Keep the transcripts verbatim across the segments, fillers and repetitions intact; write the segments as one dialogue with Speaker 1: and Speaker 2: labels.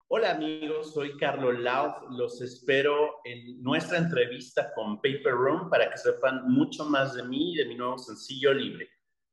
Speaker 1: Hola amigos, soy Carlos Lauf. Los espero en nuestra entrevista con Paper Room para que sepan mucho más de mí y de mi nuevo sencillo Libre.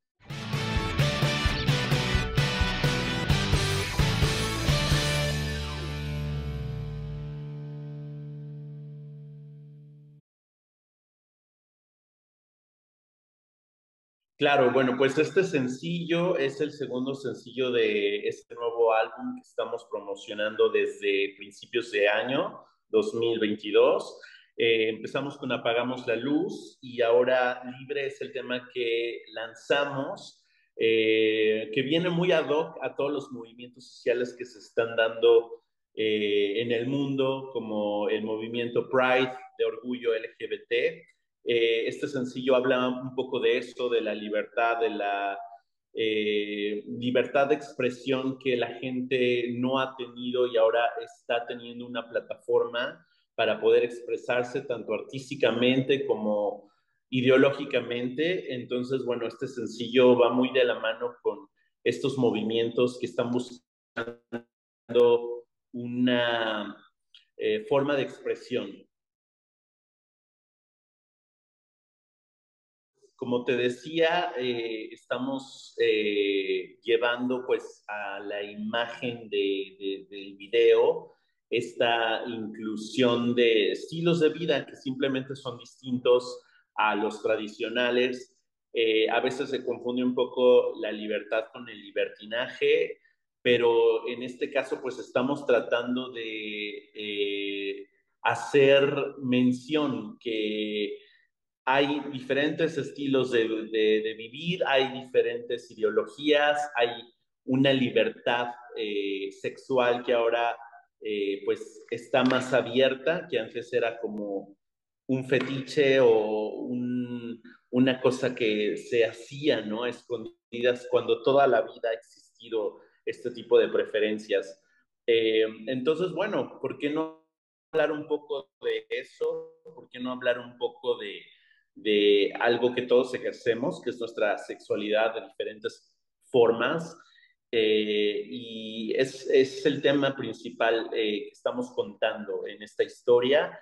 Speaker 1: Claro, bueno, pues este sencillo es el segundo sencillo de este nuevo álbum que estamos promocionando desde principios de año dos mil veintidós. Eh, empezamos con Apagamos la Luz y ahora Libre es el tema que lanzamos, eh, que viene muy ad hoc a todos los movimientos sociales que se están dando eh, en el mundo, como el movimiento Pride de orgullo L G B T. Eh, este sencillo habla un poco de eso, de la libertad, de la eh, libertad de expresión que la gente no ha tenido y ahora está teniendo una plataforma para poder expresarse tanto artísticamente como ideológicamente. Entonces, bueno, este sencillo va muy de la mano con estos movimientos que están buscando una eh, forma de expresión. Como te decía, eh, estamos eh, llevando pues a la imagen de, de, del video esta inclusión de estilos de vida que simplemente son distintos a los tradicionales. Eh, a veces se confunde un poco la libertad con el libertinaje, pero en este caso pues estamos tratando de eh, hacer mención que hay diferentes estilos de, de, de, vivir, hay diferentes ideologías, hay una libertad eh, sexual que ahora eh, pues está más abierta, que antes era como un fetiche o un, una cosa que se hacía, ¿no? Escondidas, cuando toda la vida ha existido este tipo de preferencias. Eh, entonces, bueno, ¿por qué no hablar un poco de eso? ¿Por qué no hablar un poco de de algo que todos ejercemos, que es nuestra sexualidad de diferentes formas? Eh, y es, es, el tema principal eh, que estamos contando en esta historia,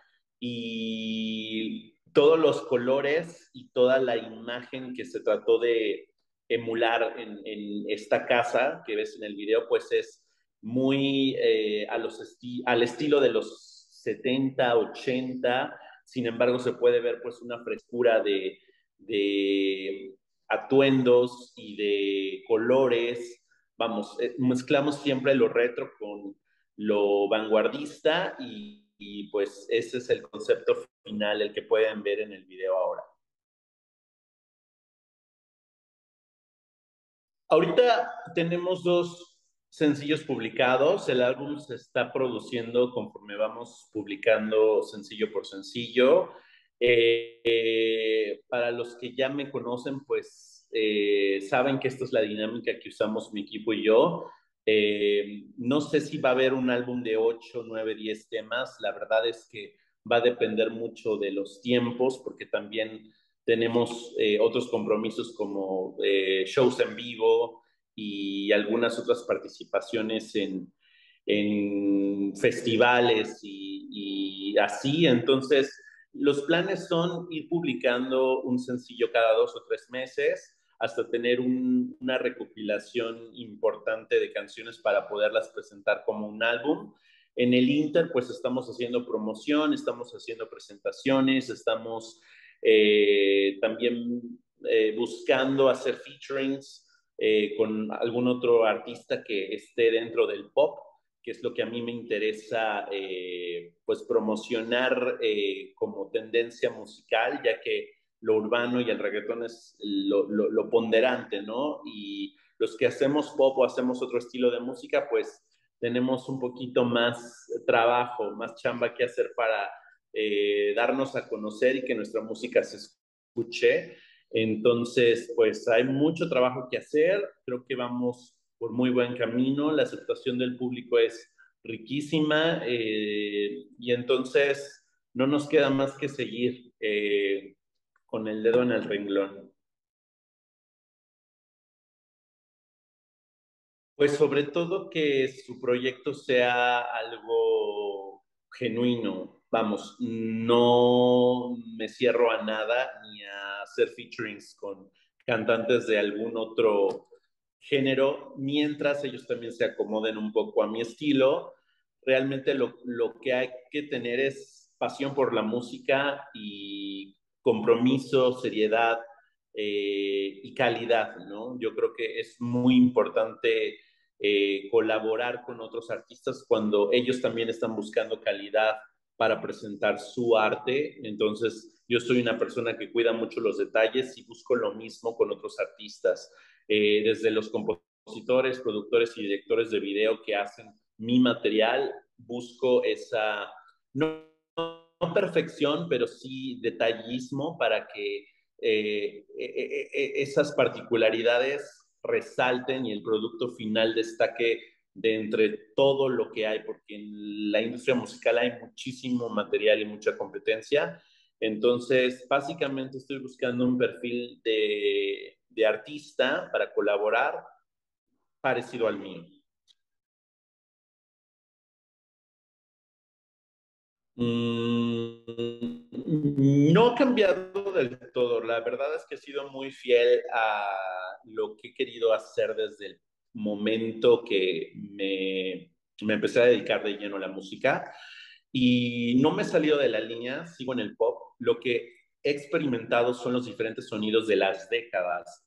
Speaker 1: y todos los colores y toda la imagen que se trató de emular en, en esta casa que ves en el video, pues es muy eh, a los esti al estilo de los setenta, ochenta. Sin embargo, se puede ver pues una frescura de, de atuendos y de colores. Vamos, eh, mezclamos siempre lo retro con lo vanguardista y, y pues ese es el concepto final, el que pueden ver en el video ahora. Ahorita tenemos dos sencillos publicados. El álbum se está produciendo conforme vamos publicando sencillo por sencillo. Eh, eh, para los que ya me conocen, pues eh, saben que esta es la dinámica que usamos mi equipo y yo. Eh, no sé si va a haber un álbum de ocho, nueve, diez temas. La verdad es que va a depender mucho de los tiempos, porque también tenemos eh, otros compromisos como eh, shows en vivo y algunas otras participaciones en, en festivales y, y así. Entonces, los planes son ir publicando un sencillo cada dos o tres meses hasta tener un, una recopilación importante de canciones para poderlas presentar como un álbum. En el Inter, pues estamos haciendo promoción, estamos haciendo presentaciones, estamos eh, también eh, buscando hacer featurings eh, con algún otro artista que esté dentro del pop, que es lo que a mí me interesa eh, pues promocionar eh, como tendencia musical, ya que lo urbano y el reggaetón es lo, lo, lo ponderante, ¿no? Y los que hacemos pop o hacemos otro estilo de música, pues tenemos un poquito más trabajo, más chamba que hacer para eh, darnos a conocer y que nuestra música se escuche. Entonces, pues hay mucho trabajo que hacer. Creo que vamos por muy buen camino. La aceptación del público es riquísima eh, y entonces no nos queda más que seguir eh, con el dedo en el renglón. Pues sobre todo que su proyecto sea algo genuino. Vamos, no me cierro a nada ni a hacer featurings con cantantes de algún otro género, mientras ellos también se acomoden un poco a mi estilo. Realmente lo, lo que hay que tener es pasión por la música y compromiso, seriedad eh, y calidad, ¿no? Yo creo que es muy importante eh, colaborar con otros artistas cuando ellos también están buscando calidad para presentar su arte. Entonces, yo soy una persona que cuida mucho los detalles y busco lo mismo con otros artistas, eh, desde los compositores, productores y directores de video que hacen mi material, busco esa, no, no perfección, pero sí detallismo para que eh, eh, eh, esas particularidades resalten y el producto final destaque de entre todo lo que hay, porque en la industria musical hay muchísimo material y mucha competencia. Entonces, básicamente estoy buscando un perfil de, de artista para colaborar parecido al mío. Mm, no ha cambiado del todo. La verdad es que he sido muy fiel a lo que he querido hacer desde el momento que me, me empecé a dedicar de lleno a la música. Y no me he salido de la línea, sigo en el pop. Lo que he experimentado son los diferentes sonidos de las décadas.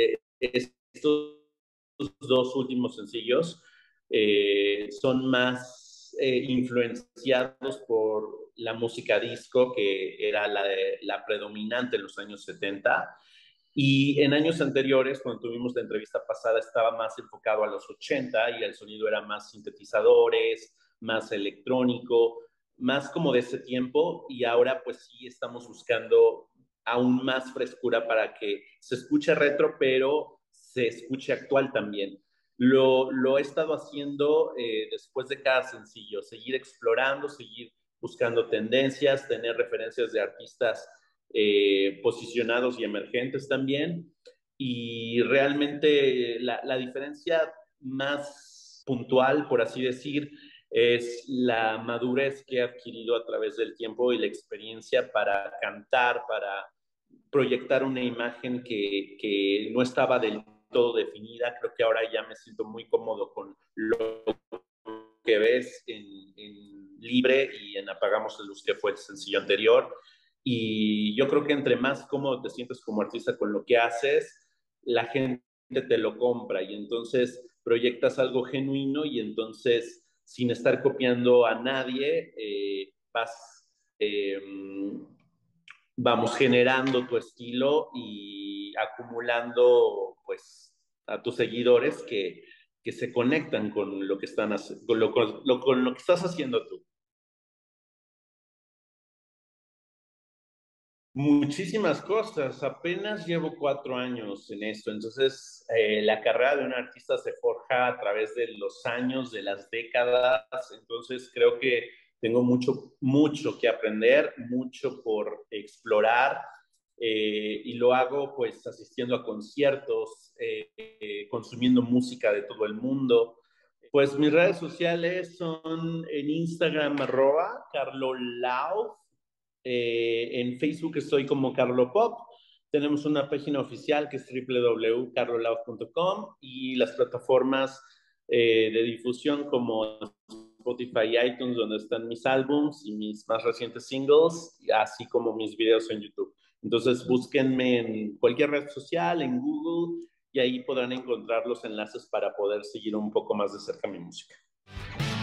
Speaker 1: Estos dos últimos sencillos eh, son más eh, influenciados por la música disco, que era la, de, la predominante en los años setenta. Y en años anteriores, cuando tuvimos la entrevista pasada, estaba más enfocado a los ochenta y el sonido era más sintetizadores, más electrónico, más como de ese tiempo. Y ahora pues sí estamos buscando aún más frescura para que se escuche retro, pero se escuche actual también. Lo, lo he estado haciendo eh, después de cada sencillo, seguir explorando, seguir buscando tendencias, tener referencias de artistas eh, posicionados y emergentes también. Y realmente la, la diferencia más puntual, por así decir, es la madurez que he adquirido a través del tiempo y la experiencia para cantar, para proyectar una imagen que, que no estaba del todo definida. Creo que ahora ya me siento muy cómodo con lo que ves en, en Libre y en Apagamos la Luz, que fue el sencillo anterior. Y yo creo que entre más cómodo te sientes como artista con lo que haces, la gente te lo compra y entonces proyectas algo genuino y entonces sin estar copiando a nadie, eh, vas, eh, vamos, generando tu estilo y acumulando pues a tus seguidores que, que se conectan con lo que están con lo, con lo, con lo que estás haciendo tú. Muchísimas cosas, apenas llevo cuatro años en esto, entonces eh, la carrera de un artista se forja a través de los años, de las décadas, entonces creo que tengo mucho, mucho que aprender, mucho por explorar eh, y lo hago pues asistiendo a conciertos, eh, eh, consumiendo música de todo el mundo. Pues mis redes sociales son en Instagram arroba carlolau. Eh, en Facebook estoy como Carlo Pop. Tenemos una página oficial que es w w w punto carlolauf punto com y las plataformas eh, de difusión como Spotify y iTunes, donde están mis álbums y mis más recientes singles, así como mis videos en YouTube. Entonces, búsquenme en cualquier red social, en Google, y ahí podrán encontrar los enlaces para poder seguir un poco más de cerca mi música.